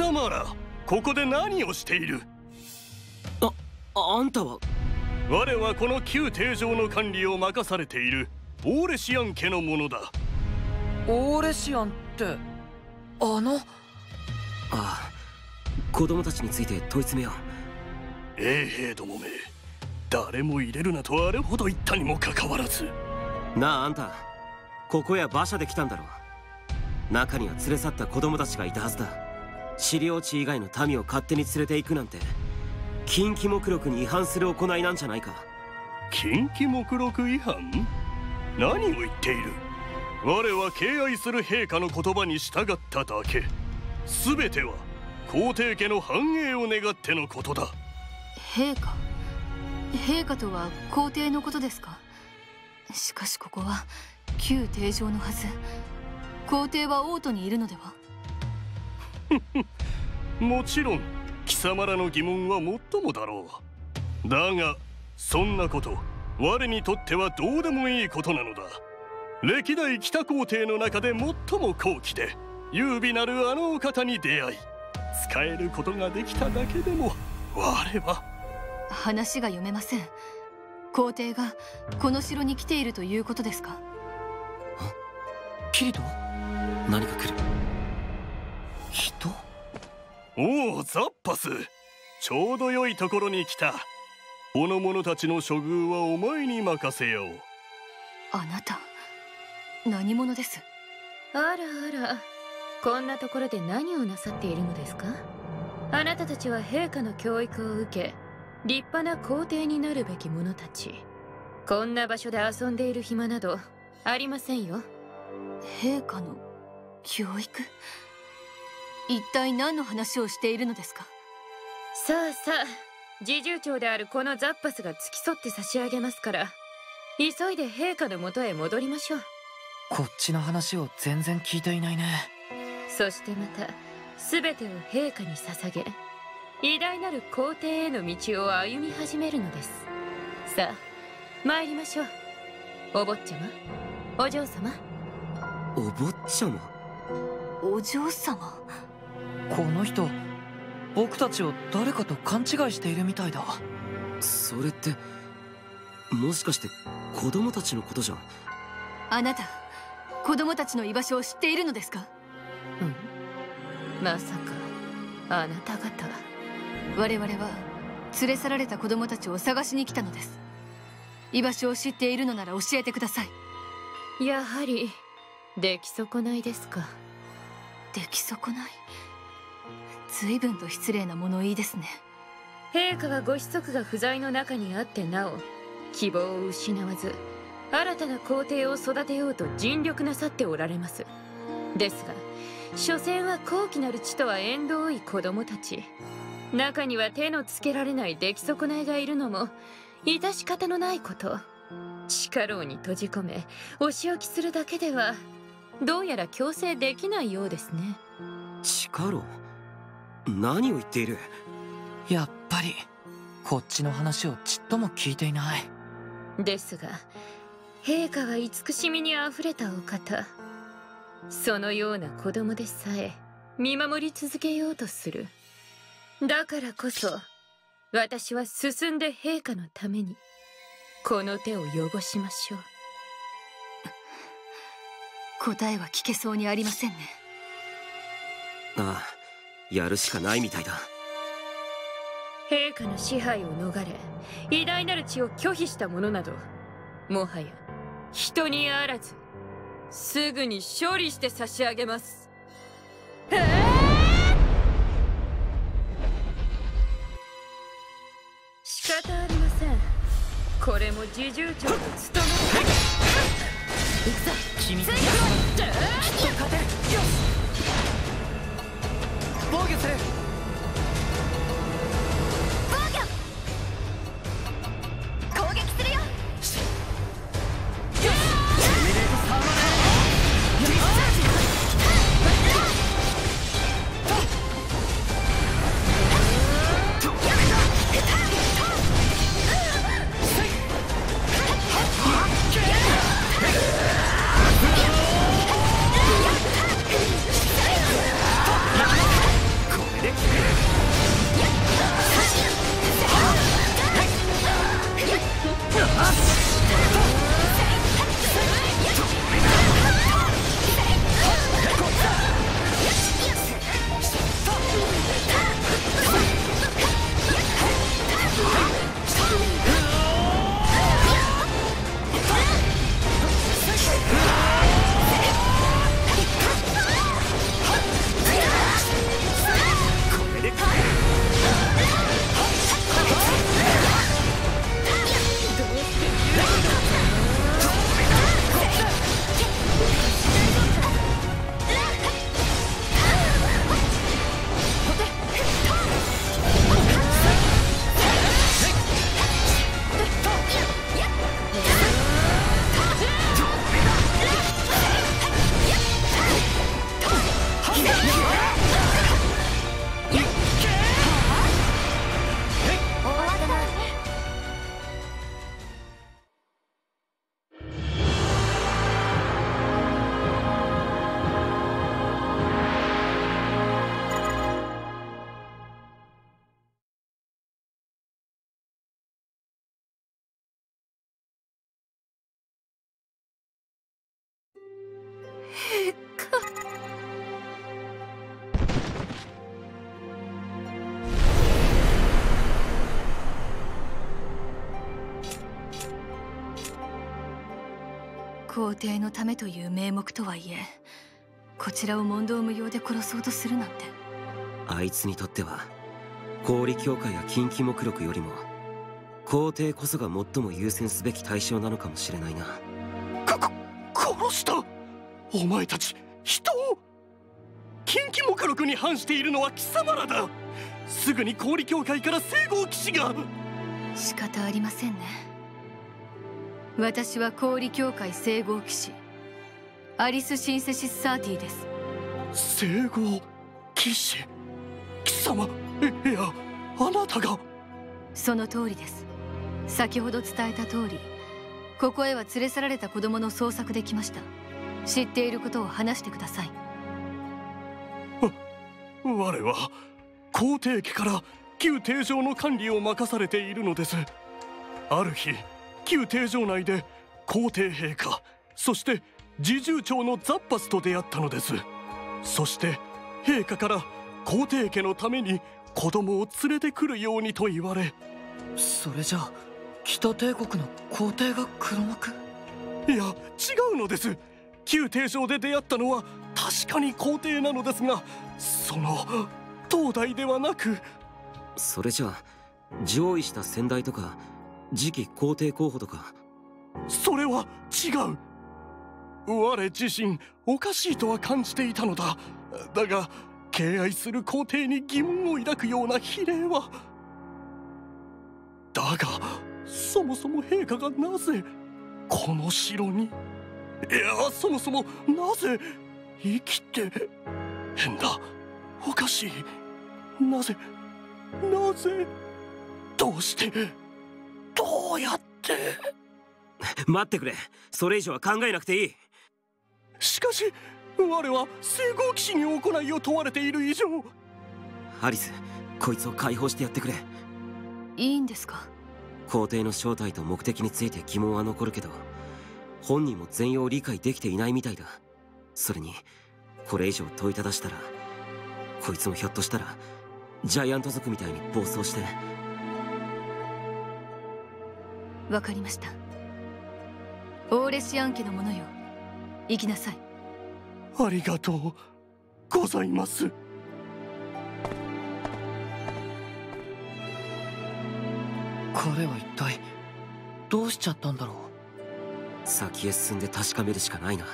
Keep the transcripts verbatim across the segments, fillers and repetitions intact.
様ら、ここで何をしている？ あ、あんたは？ 我はこの旧廷城の管理を任されているオーレシアン家の者だ。 オーレシアンって、あの… ああ、子供たちについて問い詰めよう。衛兵どもめ、誰も入れるなとあれほど言ったにもかかわらず。 なあ、あんた、ここや馬車で来たんだろう。中には連れ去った子供たちがいたはずだ。資料地以外の民を勝手に連れて行くなんて、禁忌目録に違反する行いなんじゃないか。 禁忌目録違反？何を言っている？我は敬愛する陛下の言葉に従っただけ。全ては皇帝家の繁栄を願ってのことだ。 陛下？陛下とは皇帝のことですか？しかしここは旧廷城のはず。皇帝は王都にいるのでは？ もちろん貴様らの疑問はもっともだろう。だがそんなこと我にとってはどうでもいいことなのだ。歴代北皇帝の中で最も高貴で優美なるあのお方に出会い、使えることができただけでも我は… 話が読めません。皇帝がこの城に来ているということですか？ キリト？ 何か来る。 人？ おお、ザッパス、ちょうど良いところに来た。この者たちの処遇はお前に任せよう。 あなた何者です？ あらあら、こんなところで何をなさっているのですか？あなたたちは陛下の教育を受け、立派な皇帝になるべき者たち。こんな場所で遊んでいる暇などありませんよ。 陛下の教育？一体何の話をしているのですか？ さあさあ、侍従長であるこのザッパスが付き添って差し上げますから、急いで陛下のもとへ戻りましょう。 こっちの話を全然聞いていないね。 そしてまた全てを陛下に捧げ、偉大なる皇帝への道を歩み始めるのです。さあ参りましょう。お坊ちゃま、お嬢様。 お坊ちゃま？ お嬢様？ この人、僕たちを誰かと勘違いしているみたいだ。 それってもしかして子供たちのことじゃん。 あなた子供たちの居場所を知っているのですか？ うん、まさかあなた方… 我々は連れ去られた子供たちを探しに来たのです。居場所を知っているのなら教えてください。 やはり出来損ないですか？ 出来損ない？随分と失礼な物言いですね。 陛下はご子息が不在の中にあってなお希望を失わず新たな皇帝を育てようと尽力なさっておられます。ですが所詮は高貴なる地とは縁遠い子供たち。中には手のつけられない出来損ないがいるのも致し方のないこと。地下牢に閉じ込めお仕置きするだけではどうやら強制できないようですね。 地下牢？何を言っている？ やっぱりこっちの話をちっとも聞いていない。 ですが陛下は慈しみにあふれたお方。そのような子供でさえ見守り続けようとする。だからこそ私は進んで陛下のためにこの手を汚しましょう。 答えは聞けそうにありませんね。 ああ、やるしかないみたいだ。 陛下の支配を逃れ偉大なる地を拒否した者などもはや人にあらず、すぐに処理して差し上げます。えー、仕方ありません。これも侍従長の務め。行くぞ君。ついてこい。きっと勝てる。よし、 防御する。 防御攻撃するよ。 これ皇帝のためという名目とはいえ、こちらを問答無用で殺そうとするなんて。 あいつにとっては氷協会や近畿目録よりも皇帝こそが最も優先すべき対象なのかもしれないな。 かか殺した？お前たち人を？近畿目録に反しているのは貴様らだ。すぐに氷協会から聖号騎士が。 仕方ありませんね。私は氷協会聖号騎士アリス・シンセシス・サーティです。 聖号騎士？貴様？えいや、あなたが？ その通りです。先ほど伝えた通り、ここへは連れ去られた子供の捜索で来ました。知っていることを話してください。 わ我は皇帝家から旧廷城の管理を任されているのです。ある日、旧廷城内で皇帝陛下、そして侍従長のザッパスと出会ったのです。そして陛下から皇帝家のために子供を連れてくるようにと言われ。 それじゃあ北帝国の皇帝が黒幕？ いや、違うのです。旧廷城で出会ったのは確かに皇帝なのですが、その東大ではなく。 それじゃあ上位した先代とか次期皇帝候補とか？ それは違う。我自身おかしいとは感じていたのだ。だが敬愛する皇帝に疑問を抱くような非礼は。だがそもそも陛下がなぜこの城に、いやそもそもなぜ生きて。変だ、おかしい。なぜなぜどうして、どうやって。 待ってくれ、それ以上は考えなくていい。 しかし我は聖号騎士に行いを問われている以上。 アリス、こいつを解放してやってくれ。 いいんですか？ 皇帝の正体と目的について疑問は残るけど、本人も全容を理解できていないみたいだ。それにこれ以上問いただしたら、こいつもひょっとしたらジャイアント族みたいに暴走して。 わかりました。オーレシアン家のものよ、行きなさい。 ありがとうございます。 彼は一体どうしちゃったんだろう。 先へ進んで確かめるしかないな。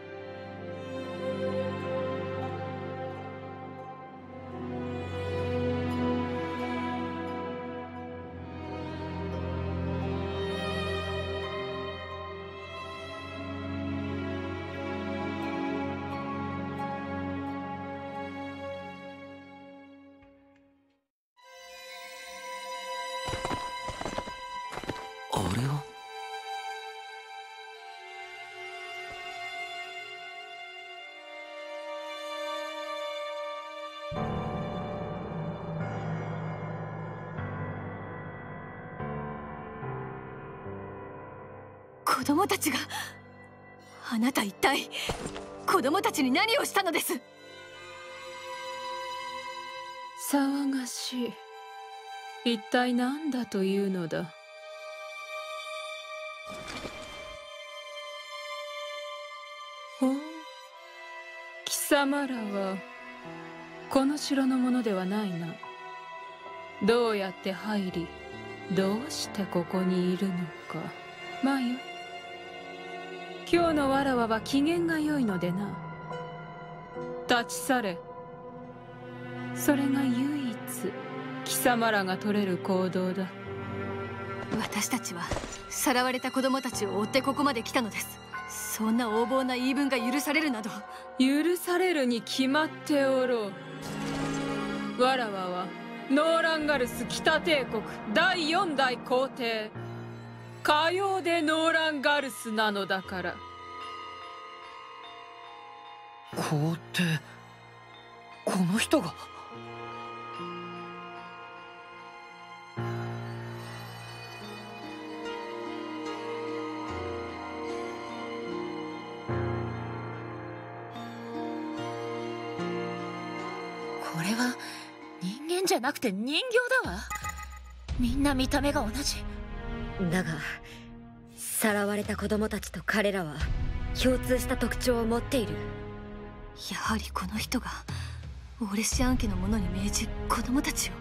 あれは？ 子供たちが。あなた一体子供たちに何をしたのです？ 騒がしい。一体何だというのだ。ほう、貴様らはこの城のものではないな。どうやって入り、どうしてここにいるのか。まあよ、今日のわらわは機嫌が良いのでな。立ち去れ。それが唯一貴様らが取れる行動だ。 私たちはさらわれた子供たちを追ってここまで来たのです。そんな横暴な言い分が許されるなど。 許されるに決まっておろう。わらわはノーランガルス北帝国だいよん代皇帝かようでノーランガルスなのだから。 皇帝、この人が。 これは人間じゃなくて人形だわ。みんな見た目が同じ。 だがさらわれた子供たちと彼らは共通した特徴を持っている。 やはりこの人がオーレシアン家の者に命じ子供たちを。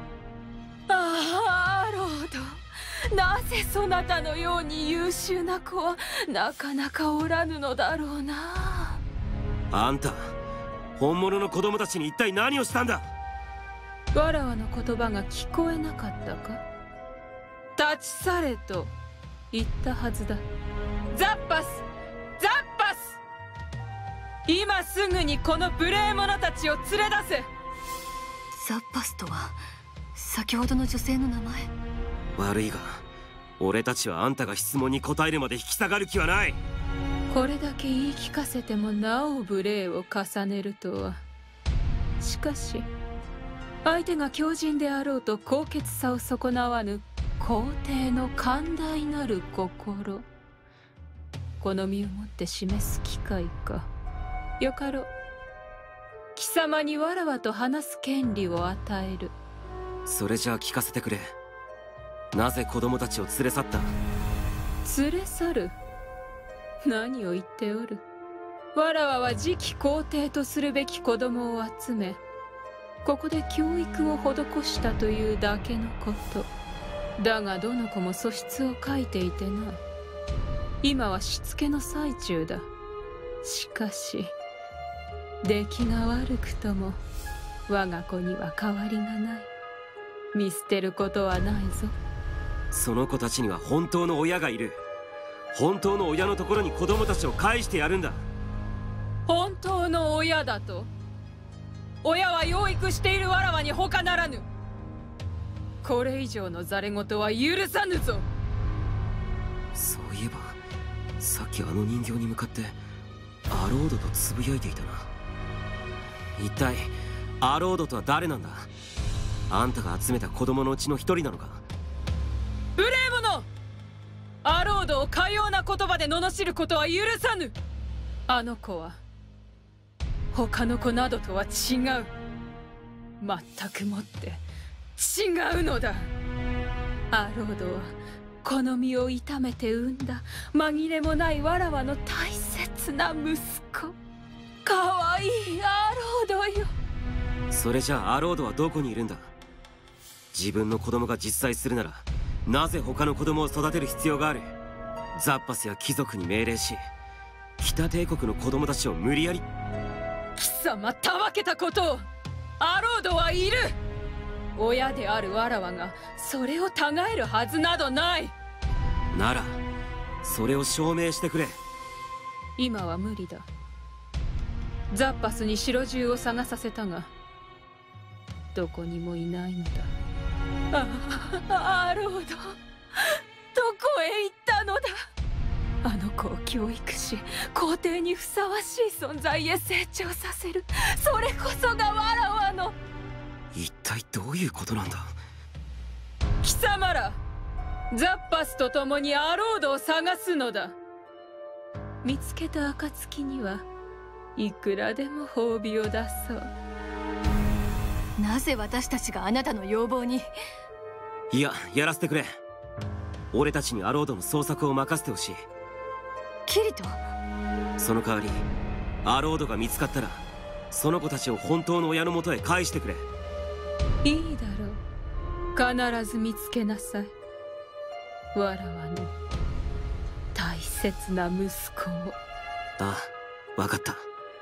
ああ、アロード、なぜそなたのように優秀な子はなかなかおらぬのだろうな。 あんた、本物の子供たちに一体何をしたんだ。 わらわの言葉が聞こえなかったか。立ち去れと言ったはずだ。ザッパス、ザッパス、今すぐにこの無礼者たちを連れ出せ。 ザッパスとは先ほどの女性の名前。 悪いが、俺たちはあんたが質問に答えるまで引き下がる気はない。 これだけ言い聞かせてもなお無礼を重ねるとは。しかし相手が強靭であろうと高潔さを損なわぬ皇帝の寛大なる心、好みをもって示す機会か。よかろう。貴様にわらわと話す権利を与える。 それじゃあ聞かせてくれ。なぜ子供たちを連れ去った。 連れ去る？何を言っておる。わらわは次期皇帝とするべき子供を集め、ここで教育を施したというだけのこと。だがどの子も素質を書いていてな。今はしつけの最中だ。しかし出来が悪くとも我が子には変わりがない。見捨てることはないぞ。 その子たちには本当の親がいる。本当の親のところに子供たちを返してやるんだ。 本当の親だと？親は養育しているわらわに他ならぬ。これ以上のざれ言は許さぬぞ。 そういえばさっきあの人形に向かってアロードとつぶやいていたな。一体アロードとは誰なんだ。あんたが集めた子供のうちの一人なのか。 無礼者！アロードをかような言葉で罵ることは許さぬ。あの子は他の子などとは違う。全くもって違うのだ。アロードはこの身を痛めて産んだ紛れもないわらわの大切な息子。かわいいアロードよ。 それじゃあアロードはどこにいるんだ。自分の子供が実在するならなぜ他の子供を育てる必要がある。ザッパスや貴族に命令し北帝国の子供たちを無理やり。 貴様たわけたことを。アロードはいる。親であるわらわがそれをたがえるはずなどない。 ならそれを証明してくれ。 今は無理だ。ザッパスに城中を探させたがどこにもいないのだ。ああ、アロード、どこへ行ったのだ。あの子を教育し皇帝にふさわしい存在へ成長させる、それこそがわらわの。 一体どういうことなんだ。 貴様らザッパスと共にアロードを探すのだ。見つけた暁にはいくらでも褒美を出そう。 なぜ私たちがあなたの要望に。 いや、やらせてくれ。俺たちにアロードの捜索を任せてほしい。 キリト。 その代わりアロードが見つかったらその子たちを本当の親のもとへ返してくれ。 いいだろう。必ず見つけなさい。わらわの大切な息子を。 ああ、わかった。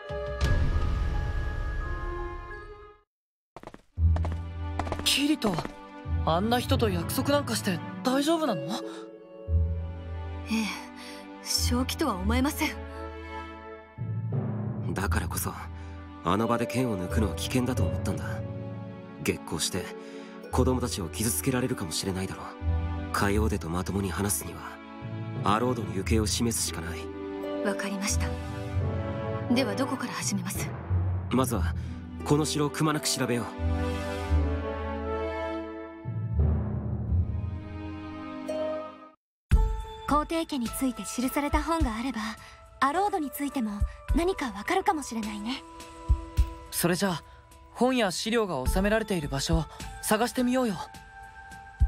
キリト、あんな人と約束なんかして大丈夫なの？ ええ、正気とは思えません。 だからこそあの場で剣を抜くのは危険だと思ったんだ。激高して子供たちを傷つけられるかもしれないだろう。カヨーデとまともに話すにはアロードの行方を示すしかない。 わかりました。ではどこから始めます？ まずはこの城をくまなく調べよう。 皇帝家について記された本があればアロードについても何かわかるかもしれないね。 それじゃあ本や資料が収められている場所を探してみようよ。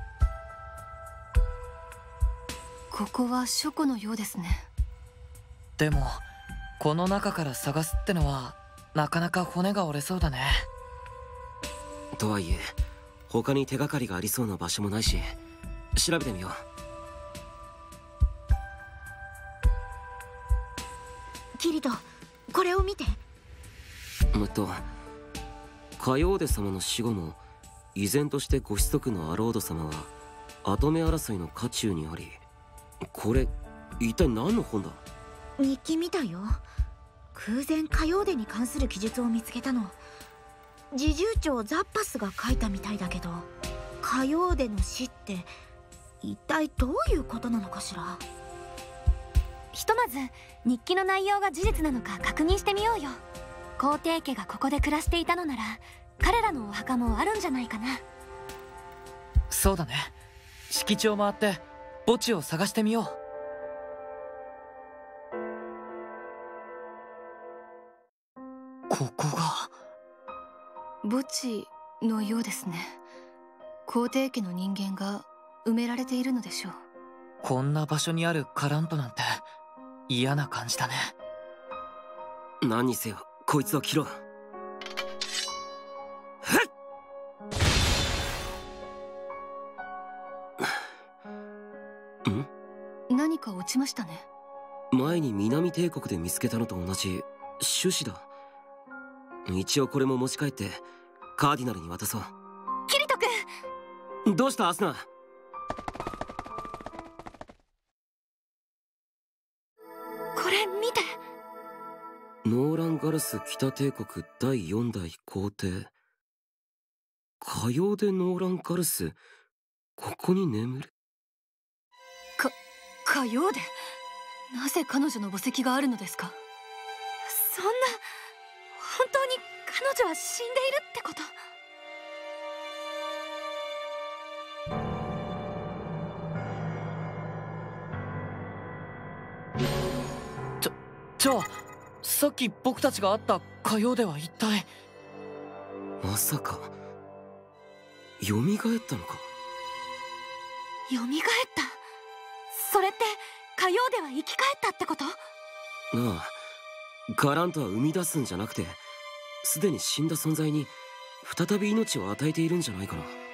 ここは書庫のようですね。 でもこの中から探すってのはなかなか骨が折れそうだね。 とはいえ他に手がかりがありそうな場所もないし、調べてみよう。キリト、これを見て。 えっとカヨーデ様の死後も依然としてご子息のアロード様は跡目争いの渦中にあり、これ一体何の本だ？ 日記みたいよ。空前カヨーデに関する記述を見つけたの。侍従長ザッパスが書いたみたいだけど、カヨーデの死って一体どういうことなのかしら。 ひとまず日記の内容が事実なのか確認してみようよ。皇帝家がここで暮らしていたのなら彼らのお墓もあるんじゃないかな。 そうだね。敷地を回って墓地を探してみよう。ここが墓地のようですね。皇帝家の人間が埋められているのでしょう。 こんな場所にあるカラントなんて嫌な感じだね。 何にせよこいつを切ろう。ん？ 何か落ちましたね。 前に南帝国で見つけたのと同じ種子だ。一応これも持ち帰ってカーディナルに渡そう。 キリト君、 どうしたアスナ？ これ見て。 ノーランガルス北帝国だいよん代皇帝カヨーデ・ノーランガルス、ここに眠る。 か、カヨーデ？なぜ彼女の墓石があるのですか？ そんな、本当に彼女は死んでいるってこと？ ちょ、じゃあさっき僕たちが会ったカヨーデは一体。 まさか蘇ったのか？ 蘇った。それってカヨーデは生き返ったってこと？ なあ、ガラントは生み出すんじゃなくてすでに死んだ存在に再び命を与えているんじゃないかな。